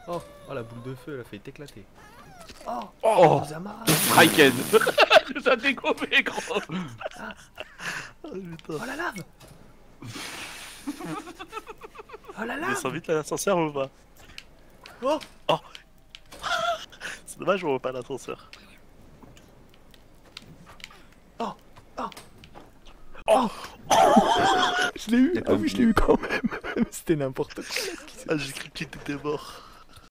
Oh, oh, la boule de feu, elle a fait éclater. Oh, Oh, Zama. Strike nous a dégommé, gros. Ah, Oh, putain. oh la lave. Oh la On descend lave. vite l'ascenseur ou pas? Oh, Oh, c'est dommage, on voit pas l'ascenseur. oh, oh. Oh, Je l'ai eu. Ah oui, je l'ai eu quand même. C'était n'importe quoi. ah, j'ai cru que tu étais mort.